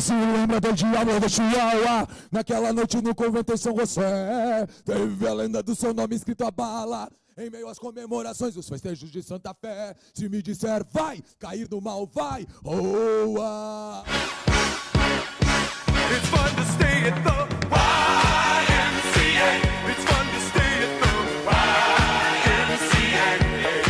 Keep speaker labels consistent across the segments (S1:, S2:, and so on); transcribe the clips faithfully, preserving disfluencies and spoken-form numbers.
S1: se lembra do diabo do Chihuahua? Naquela noite no convento em São José, teve a lenda do seu nome escrito a bala. Em meio às comemorações, os festejos de Santa Fé. Se me disser vai, cair no mal vai. Oh, ah. It's fun to stay at the Y M C A. It's fun to stay at the Y M C A.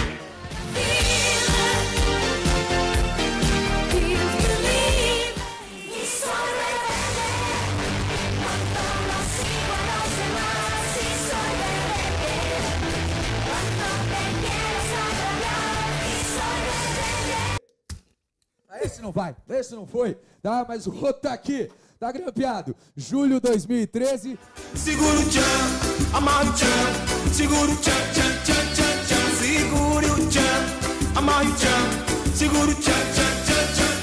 S1: Esse não vai, esse não foi, tá? Mas o outro tá aqui, tá grampeado. Julho dois mil e treze.
S2: Segura o tchan, amarra o tchan. Segura o tchan, tchan, tchan, tchan, tchan. Segure o tchan, amarra o tchan. Segura o tchan, tchan, tchan, tchan,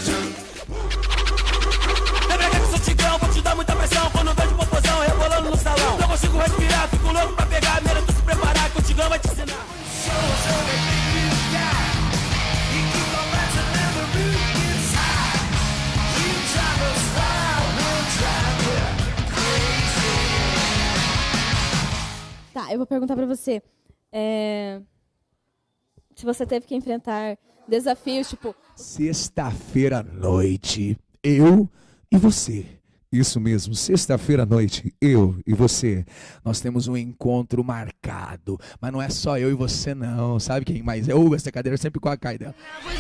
S2: tchan. Lembra que eu sou tigrão, vou te dar muita pressão. Quando vejo popozão rebolando no salão, não consigo respirar, fico louco pra pegar a mira. Tu se preparar, que o tigrão vai te ensinar.
S3: Tá, eu vou perguntar pra você. É... Se você teve que enfrentar desafios, tipo...
S1: Sexta-feira à noite, eu e você. Isso mesmo, sexta-feira à noite, eu e você. Nós temos um encontro marcado. Mas não é só eu e você, não. Sabe quem mais é? Uh, essa cadeira sempre com a caída.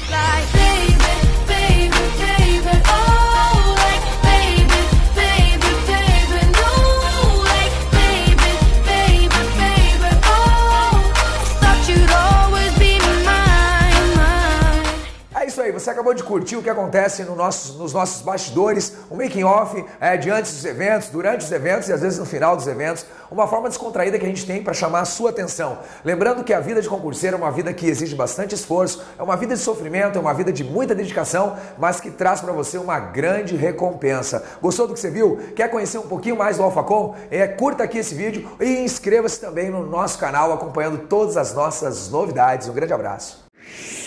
S4: É isso aí, você acabou de curtir o que acontece no nosso, nos nossos bastidores, o making off é, de antes dos eventos, durante os eventos e às vezes no final dos eventos, uma forma descontraída que a gente tem para chamar a sua atenção. Lembrando que a vida de concurseiro é uma vida que exige bastante esforço, é uma vida de sofrimento, é uma vida de muita dedicação, mas que traz para você uma grande recompensa. Gostou do que você viu? Quer conhecer um pouquinho mais do AlphaCom? É, curta aqui esse vídeo e inscreva-se também no nosso canal acompanhando todas as nossas novidades. Um grande abraço.